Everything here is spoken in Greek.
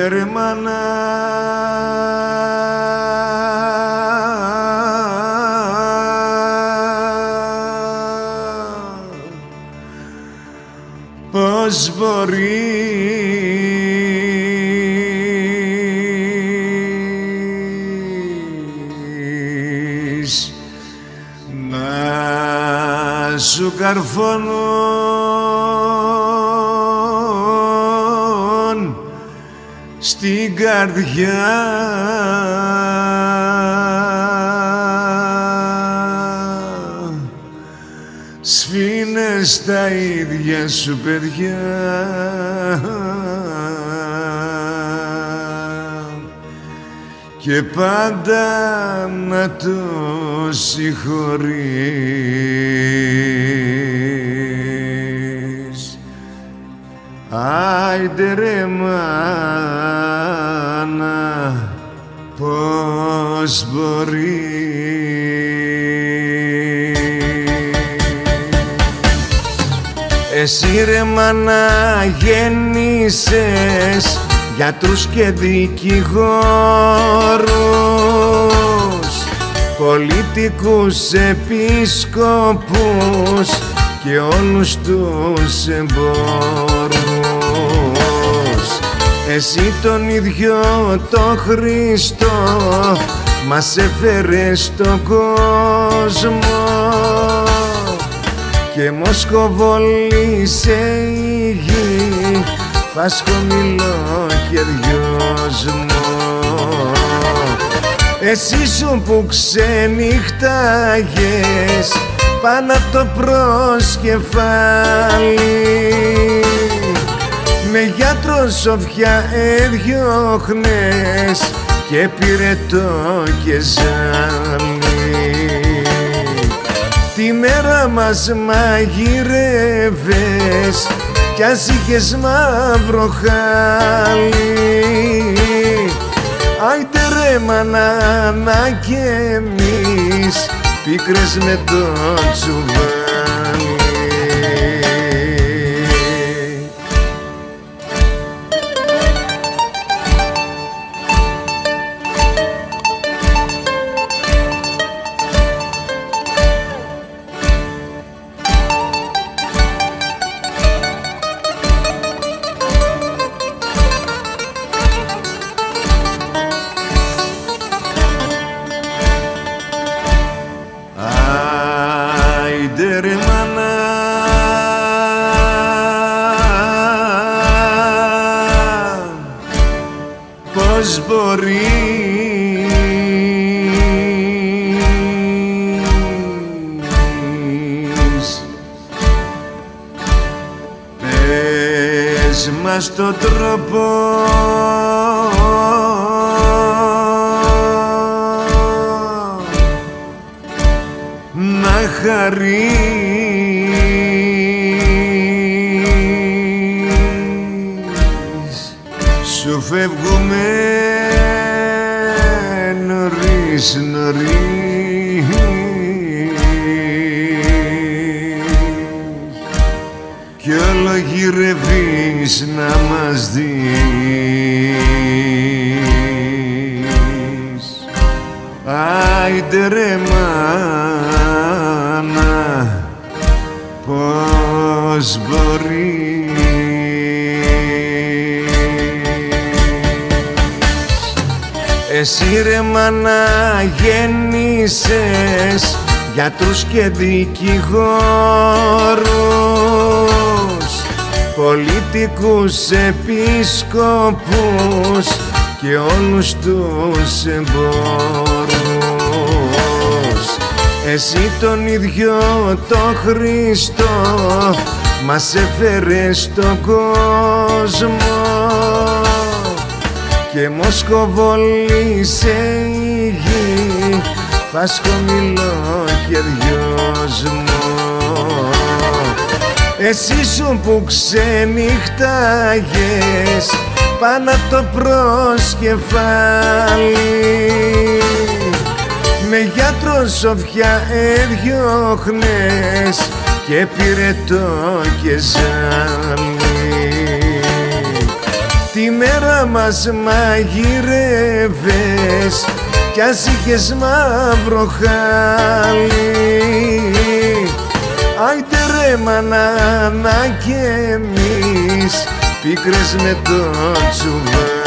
Άιντε ρε μάνα, πώς μπορείς να σου καρφώνουν στην καρδιά σφήνες τα ίδια σου παιδιά και πάντα να το συγχωρείς. Άιντε ρε μάνα, πώς μπορείς. Εσύ ρε μάνα γέννησες γιατρούς και δικηγόρους, πολιτικούς επίσκοπους και όλους τους εμπόρους. Εσύ τον ίδιο το Χριστό μας έφερες στον κόσμο και μοσκοβολήσε η γη φασκομηλό κεριόσμο. Εσύ σου που ξενυχτάγες πάνω απ' το προσκεφάλι, με γιατρό σοφιά έδιωχνες και πυρετό και ζάλι. Τη μέρα μας μαγειρεύες κι ας είχες μαύρο χάλι. Άιντε ρε μάνα να κι εμείς πίκρες με το τσουβάλι. Άιντε ρε μάνα, πώς μπορείς. Πες μας τον τρόπο να χαρείς. Σου φεύγουμε νωρίς νωρίς κι όλο γυρεύεις να μας δεις. Άιντε ρε μάνα, πώς μπορείς. Εσύ ρε μάνα γέννησες γιατρούς και δικηγόρους, πολιτικούς επίσκοπους και όλους τους εμπόρους. Εσύ τον ίδιο το Χριστό μας έφερες στον κόσμο και μοσκοβολήσε η γη φασκομηλό κεριόσμο. Εσύ σου που ξενυχτάγες πάνω απ' το προσκεφάλι, με γιατρό σοφιά έδιωχνες και πυρετό και ζάλι. τη μέρα μας μαγειρεύες κι ας είχες μαύρο χάλι. Άιτε ρε μανάνα κι εμείς πίκρες με το τσουβάλι.